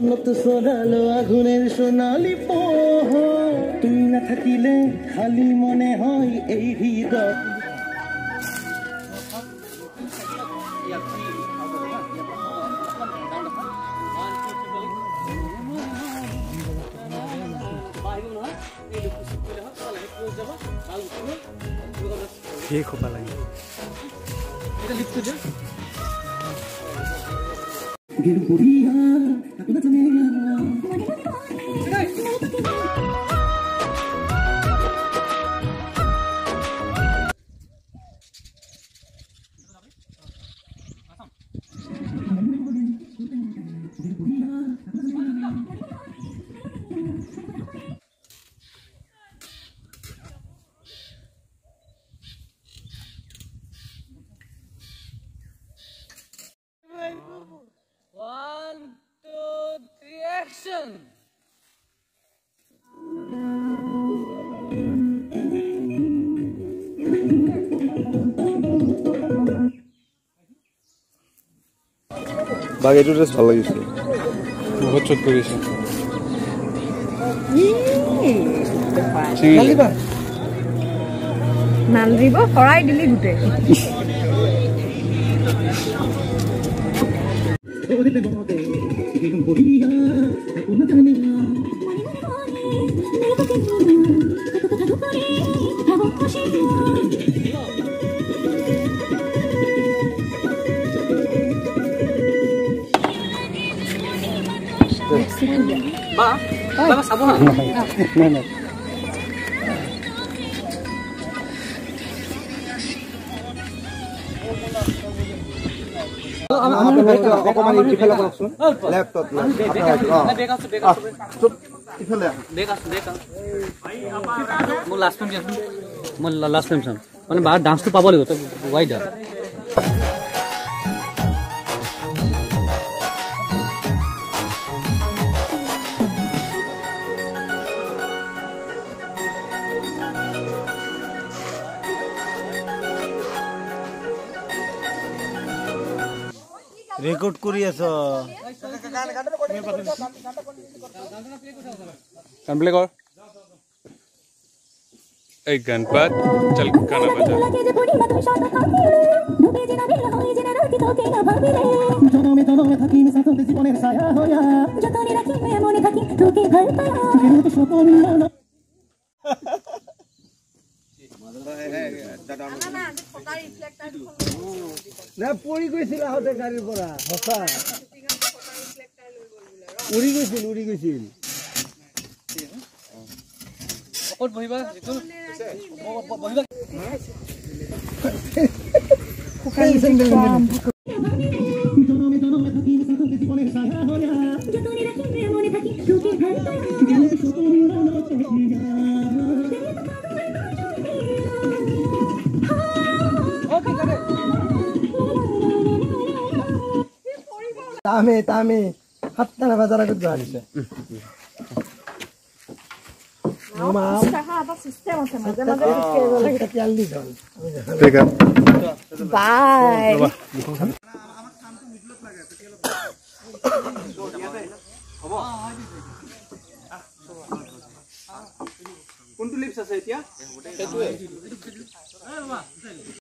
নত সরালো আগুনের সোনালি পোহর তুই না থাকিলে খালি মনে হয় এই হৃদয় ঠিক হ'ব লাগে এটা লিফট দে গির বুড়িয়া আপনা জানে Action! বাকি ড্রেস ভালো লাগিছে বহুত চট কৰিছে নালৰিব ফৰাই দিলি গুটে Ba চাব না না অকমান ইফালে কৰকচোন লেফটত বেক আছে ইফালে বেক আছে মই লাষ্ট টাইম দিয়াছোন মই লাষ্ট টাইম চাম মানে বাৰ ডান্সটো পাব লাগিব তো ওয়াইড রেকর্ড করি আছো কমপ্লে কর এই গণপত চল গানা বাজা জনমে থাকি মিশাতে জীবনের ছায়া হইয়া যতনি রাখি মনে থাকি তোকে ভাল পায়া কিন্তু স্বপন না না পড়ি গৈছিল আহতে গাড়িৰ পৰা হসা উৰি গৈছিল ক'ত বহিবা এইটো বহিবা ফুকাই চেন্ডেল জনমে থাকি মিশাতে জীবনের ছায়া হইয়া যতনি রাখি মনে থাকি তোকে ভাল পায়া কিন্তু স্বপন না তামে হাতটা বাজারা করতে পারিছে মামা সাহা আবার সিস্টেম আছে মাঝে মাঝে একটা তেল দি দাও ঠিক আছে বাই আমার কামটো মিডলত লাগে তেল হ'ব কোনটো লিপস আছে এতিয়া এটোৱে